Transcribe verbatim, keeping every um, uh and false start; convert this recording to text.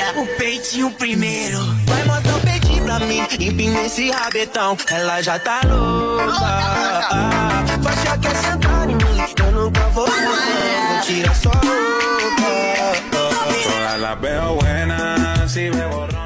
O peitinho primeiro. Vai mostrar o peitinho pra mim, empina esse rabetão. Ela já tá louca. Vai já quer sentar em mim, eu nunca vou vou tirar sua roupa. Todas las veo buenas, si me borro.